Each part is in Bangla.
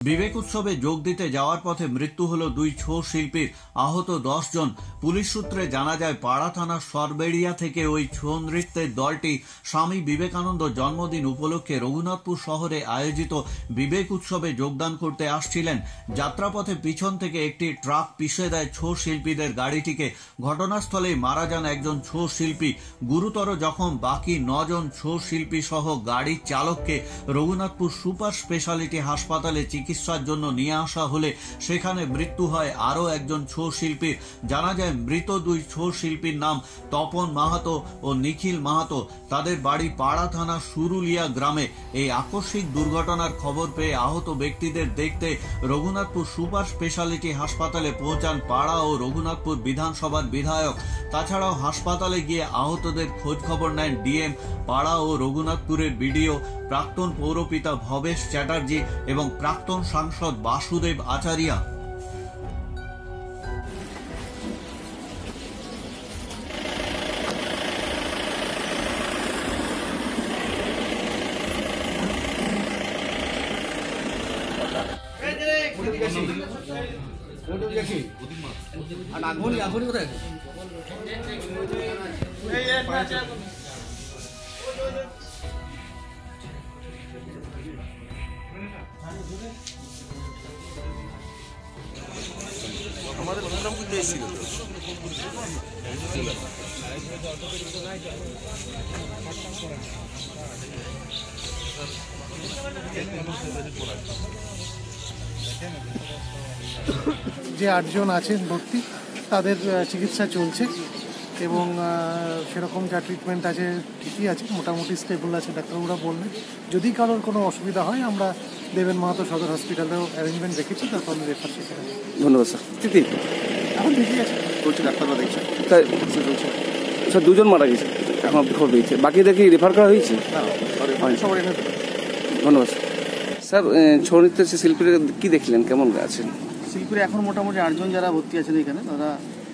বিবেক উৎসবে যোগ দিতে যাওয়ার পথে মৃত্যু হল দুই ছৌ শিল্পীর, আহত 10 জন। পুলিশ সূত্রে জানা যায়, পাড়া থানার সরবেড়িয়া থেকে ওই ছৌ নৃত্যের দলটি স্বামী বিবেকানন্দ জন্মদিন উপলক্ষে রঘুনাথপুর শহরে আয়োজিত বিবেক উৎসবে যোগদান করতে আসছিলেন। যাত্রাপথে পিছন থেকে একটি ট্রাক পিষে দেয় ছৌ শিল্পীদের গাড়িটিকে। ঘটনাস্থলেই মারা যান একজন ছৌ শিল্পী। গুরুতর জখম বাকি 9 জন ছৌ শিল্পী সহ গাড়ির চালককে রঘুনাথপুর সুপার স্পেশালিটি হাসপাতালে চিকিৎসার জন্য নিয়ে আসা হলে সেখানে মৃত্যু হয় আরও একজন ছৌ শিল্পীর। জানা যায়, মৃত দুই ছৌ শিল্পীর নাম তপন মাহাতো ও নিখিল মাহাতো। তাদের বাড়ি পাড়া থানা সুরুলিয়া গ্রামে। এই আকস্মিক দুর্ঘটনার খবর পেয়ে আহত ব্যক্তিদের দেখতে রঘুনাথপুর সুপার স্পেশালিটি হাসপাতালে পৌঁছান পাড়া ও রঘুনাথপুর বিধানসভার বিধায়ক। তাছাড়াও হাসপাতালে গিয়ে আহতদের খোঁজ খবর নেন ডিএম পাড়া ও রঘুনাথপুরের বিডিও, প্রাক্তন পৌরপিতা ভবেশ চ্যাটার্জি এবং প্রাক্তন সাংসদ বাসুদেব আচারিয়া। আমাদের প্রোগ্রাম করতে এসেছিল যে 8 জন আছেন ভর্তি, তাদের চিকিৎসা চলছে এবং সেরকম যা ট্রিটমেন্ট আছে ঠিকই আছে, মোটামুটি স্টেবল আছে। ডাক্তারবাবুরা বললেন যদি কারোর কোনো অসুবিধা হয় আমরা দেবেন মাহাতো সদর হসপিটালেও অ্যারেঞ্জমেন্ট রেখেছি, তারপর রেফার সেখানে। ধন্যবাদ স্যার। স্থিতি এখন ঠিকই আছে, বলছে ডাক্তাররা দেখছে। তাই স্যার 2 জন মারা গেছে, এখন আপনি খবর পেয়েছে, বাকিদের কি রেফার করা হয়েছে? সবাই। ধন্যবাদ স্যার। ছৌ নৃত্যের শিল্পীরা কি দেখলেন, কেমন আছেন? শিল্পীরা এখন মোটামুটি 8 জন যারা ভর্তি আছেন এখানে, তারা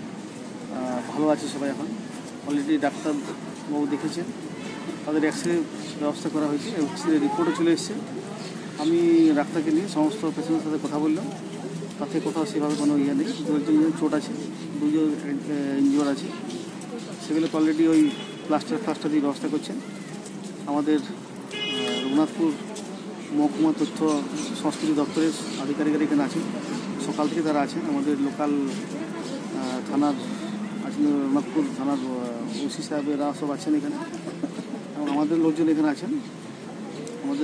ভালো আছে সবাই। এখন অলরেডি ডাক্তারবাবু দেখেছেন, তাদের এক্সরে ব্যবস্থা করা হয়েছে, এক্সরে রিপোর্টও চলে এসছে। আমি ডাক্তারকে নিয়ে সমস্ত পেশেন্টের সাথে কথা বললাম, তাতে কোথাও সেভাবে কোনো ইয়ে নেই। 2 জন চোট আছে, 2 জন ইনজিওর আছে, সেগুলোকে অলরেডি ওই প্লাস্টার দিয়ে ব্যবস্থা করছেন। আমাদের রঘুনাথপুর মহকুমা তথ্য সংস্কৃতি দপ্তরের আধিকারিকরা এখানে আছেন, সকাল থেকে তারা আছেন। আমাদের লোকাল থানার আছেন, রঘুনাথপুর থানার ওসি সাহেবেরা সব আছেন এখানে, এবং আমাদের লোকজন এখানে আছেন। আমাদের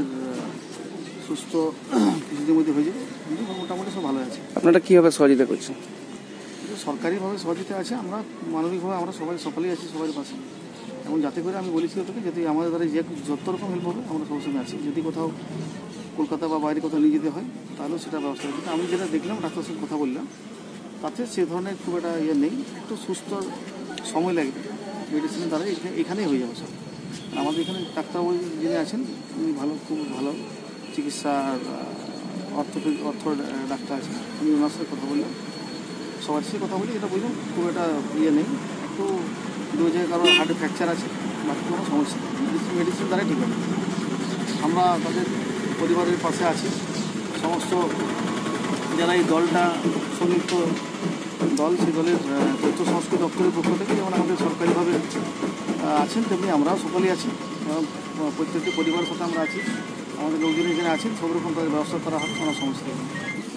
সুস্থ কিছুদিনের মধ্যে হয়ে যাবে, মোটামুটি সব ভালো আছে। আপনারা কীভাবে সহযোগিতা করছেন? সরকারিভাবে সহযোগিতা আছে, আমরা মানবিকভাবে আমরা সকলেই আছি সবার পাশে। এবং যাতে করে আমি বলেছি ওদেরকে, যদি আমাদের দ্বারা যত রকম হেল্প হবে আমরা সবসময় আছি। যদি কোথাও কলকাতা বা বাইরে কোথাও নিয়ে যেতে হয় তাহলেও সেটা ব্যবস্থা হবে। কিন্তু আমি যেটা দেখলাম, ডাক্তারের সঙ্গে কথা বললাম, তাতে সে ধরনের খুব একটা ইয়ে নেই। একটু সুস্থ সময় লাগবে, মেডিসিনের দ্বারা এখানেই হয়ে যাবে সব। আমাদের এখানে ডাক্তারবাবু যিনি আছেন উনি খুব ভালো চিকিৎসার অর্থ ডাক্তার আছেন। আমি ওনার সাথে কথা বললাম, সবার সাথে কথা বলি, এটা বললাম খুব একটা ইয়ে নেই। একটু 2 জায়গায় কারোর হার্টে ফ্র্যাকচার আছে, বাকি কোনো সমস্যা নেই, মেডিসিন দ্বারাই ঠিক হবে। আমরা তাদের পরিবারের পাশে আছি। সমস্ত যারা এই দলটা সংযুক্ত দল, সেই দলের তথ্য সংস্কৃতি দপ্তরের পক্ষ থেকে যেমন আমাদের সরকারিভাবে আছেন, তেমনি আমরাও সকলেই আছি। প্রত্যেকটি পরিবারের সাথে আমরা আছি, আমাদের লোকজন এখানে আছেন, সব রকম তাদের ব্যবস্থা করা হয়, কোনো সমস্যা নেই।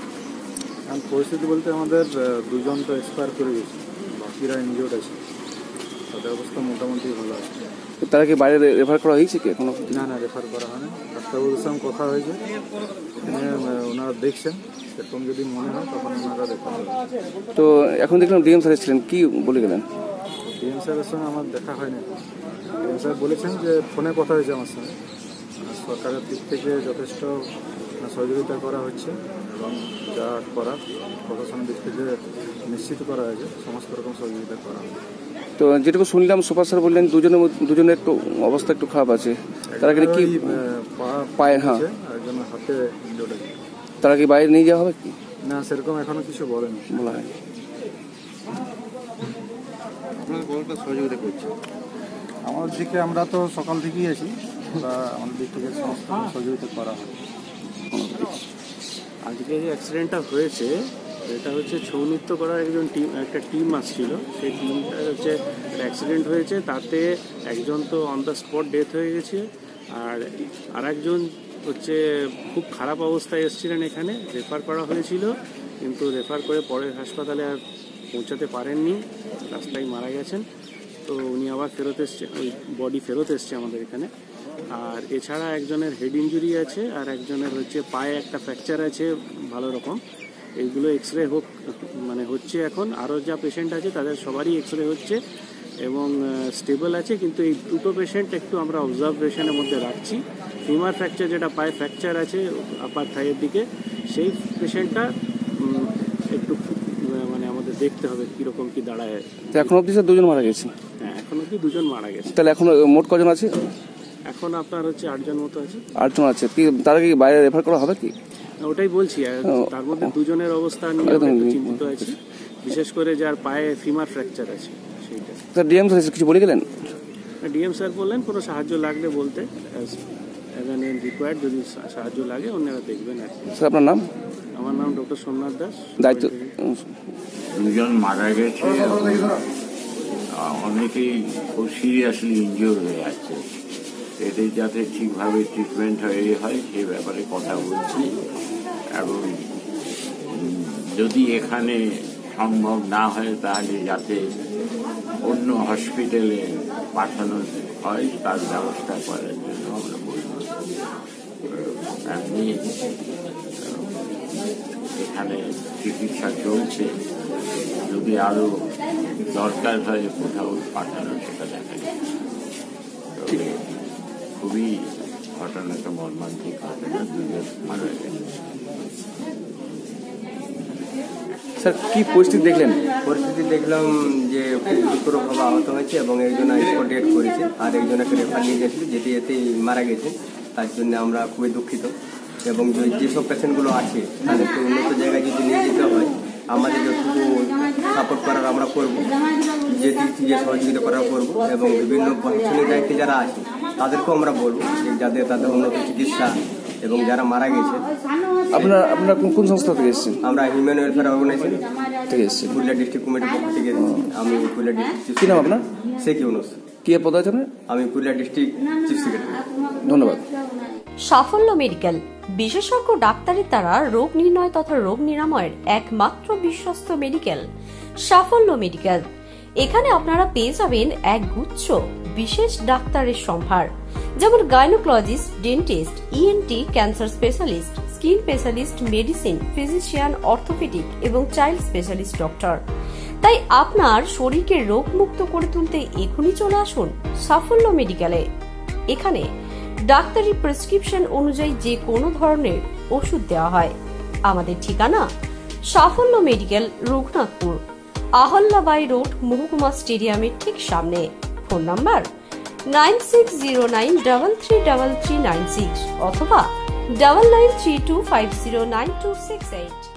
কারণ পরিস্থিতি বলতে আমাদের 2 জন তো এক্সপায়ার করে গেছে, বাকিরা ইনজিওর্ড আছে, তাদের অবস্থা মোটামুটি ভালো আছে। তারা কি বাইরে রেফার করা হয়েছে কি এখনো? না, রেফার করা হয়নি। ডাক্তারবাবুর সঙ্গে কথা হয়েছে, এখানে ওনারা দেখছেন, সেরকম যদি মনে হয় তখন ওনারা রেফার করবেন। তো এখন দেখলাম ডিএম স্যার এসেছিলেন, কি বলে গেলেন? ডিএম স্যারের সঙ্গে আমার দেখা হয়নি। ডিএম স্যার বলেছেন যে ফোনে কথা হয়েছে আমার সঙ্গে, সরকারের দিক থেকে যথেষ্ট সহযোগিতা করা হচ্ছে এবং যা করার প্রশাসনের দিক থেকে নিশ্চিত করা হয়েছে, সমস্ত রকম সহযোগিতা করা হবে। তো যেটুকু শুনলাম সুপার স্যার বললেন দুজনের একটু অবস্থা একটু খারাপ আছে। তারা কি পায়ে? হ্যাঁ, একজনের হাতে ইনজুর্ড আছে। তারা কি বাইরে নিয়ে যাওয়া হবে কি? না, সেরকম এখনো কিছু বলা হয়নি। আপনারা কতটা সহযোগিতা করছেন? আমাদের দিকে আমরা তো সকাল থেকেই আছি, আমাদের দিক থেকে সমস্ত সহযোগিতা করা হয়। আজকে যে অ্যাক্সিডেন্টটা হয়েছে এটা হচ্ছে ছৌ নৃত্য করার একটা টিম আসছিল। সেই টিমটা হচ্ছে অ্যাক্সিডেন্ট হয়েছে, তাতে একজন তো অন দ্য স্পট ডেথ হয়ে গেছে, আর একজন হচ্ছে খুব খারাপ অবস্থায় এসেছিলেন, এখানে রেফার করা হয়েছিল, কিন্তু রেফার করে পরের হাসপাতালে আর পৌঁছাতে পারেননি, রাস্তায় মারা গেছেন। তো উনি আবার ফেরত এসছে, ওই বডি ফেরত এসছে আমাদের এখানে। আর এছাড়া একজনের হেড ইঞ্জুরি আছে, আর একজনের হচ্ছে পায়ে একটা ফ্র্যাকচার আছে ভালো রকম। এইগুলো এক্সরে হচ্ছে এখন। আরও যা পেশেন্ট আছে তাদের সবারই এক্সরে হচ্ছে এবং স্টেবল আছে, কিন্তু এই দুটো পেশেন্ট একটু আমরা অবজারভেশনের মধ্যে রাখছি। ফিমার ফ্র্যাকচার, যেটা পায়ে ফ্র্যাকচার আছে আপার থাইয়ের দিকে, সেই পেশেন্টটা একটু আমাদের দেখতে হবে কীরকম কী দাঁড়ায়। এখন অবধি স্যার 2 জন মারা গেছে? হ্যাঁ, এখন অবধি 2 জন মারা গেছে। তাহলে এখন মোট কজন আছে? এখন আপনার হচ্ছে 8 জন মতো আছে। 8 জন আছে। কি তারা কি বাইরে রেফার করা হবে কি? ওটাই বলছি, তার মধ্যে 2 জনের অবস্থা নিয়ে একটু চিন্তিত আছি, বিশেষ করে যার পায়ে ফিমার ফ্র্যাকচার আছে সেইটা। স্যার ডিএম স্যার কিছু বলে গেলেন? ডিএম স্যার বললেন কোনো সাহায্য লাগলে বলতে, রিকোয়ার্ড যদি সাহায্য লাগে ওনারা দেখবেন আর কি। স্যার আপনার নাম? আমার নাম ডক্টর সোমনাথ দাস। দায়িত্ব? 2 জন মারা গেছে, অনেকেই খুব সিরিয়াসলি ইনজিওর হয়ে আছে। এদের যাতে ঠিকভাবে ট্রিটমেন্ট হয় সে ব্যাপারে কথা বলছি, এবং যদি এখানে সম্ভব না হয় তাহলে যাতে অন্য হসপিটালে পাঠানো হয় তার ব্যবস্থা করার জন্য আমরা বলব। এমনি এখানে চিকিৎসা চলছে, যদি আরো দরকার হয় কোথাও পাঠানো সেটা দেখা যায়। তবে খুবই ঘটনাটা মর্মান্তিক ঘটনা, 2 জন মারা গেছে। স্যার কি পরিস্থিতি দেখলেন? পরিস্থিতি দেখলাম যে খুব গুরুতরভাবে আহত হয়েছে এবং একজন স্পট ডেথ করেছে, আর একজনকে রেফার নিয়ে গেছিল, যেটি এতে মারা গেছে। তার জন্য আমরা খুবই দুঃখিত, এবং যেসব পেশেন্টগুলো আছে তাদেরকে উন্নত জায়গায় যদি নিয়ে যেতে হয়, আমাদের যতটুকু সাপোর্ট করার আমরা করব, যে দিক থেকে সহযোগিতা করার করব, এবং বিভিন্ন প্রশাসনিক দায়িত্বে যারা আছে তাদেরকেও আমরা বলবো যে যাদের তাদের উন্নত চিকিৎসা, এবং যারা মারা গেছে। আপনারা কোন সংস্থা থেকে এসেছেন? আমরা হিউম্যান ওয়েলফেয়ার অর্গানাইজেশন থেকে এসেছি, পুরুলিয়া ডিস্ট্রিক্ট কমিটির পক্ষ থেকে এসেছি। আমি পুরুলিয়া ডিস্ট্রিক্ট। কি নাম আপনার? শেখ ইউনুস। কি পদ আছে আপনার? আমি পুরুলিয়া ডিস্ট্রিক্ট চিফ সেক্রেটারি। ধন্যবাদ। সাফল্য মেডিকেল, বিশেষজ্ঞ ডাক্তারের দ্বারা রোগ নির্ণয় তথা রোগ নিরাময়ের একমাত্র বিশ্বস্ত মেডিকেল সাফল্য মেডিকেল। এখানে আপনারা পেয়ে যাবেন এক গুচ্ছ বিশেষ ডাক্তারের সম্ভার, যেমন gynaecologist, dentist, ENT, cancer specialist, skin specialist, medicine, physician, orthopaedic এবং চাইল্ড স্পেশালিস্ট ডক্টর। তাই আপনার শরীরকে রোগমুক্ত করে তুলতে এখনই চলে আসুন সাফল্য মেডিকেলে। এখানে ডাক্তারি প্রেসক্রিপশন অনুযায়ী যে কোনো ধরনের ওষুধ দেওয়া হয়। আমাদের ঠিকানা সাফল্য মেডিকেল, রঘুনাথপুর, আহল্যাবাই রোড, মহকুমা স্টেডিয়ামের ঠিক সামনে। ফোন নাম্বার 9609333396 অথবা 9932509268।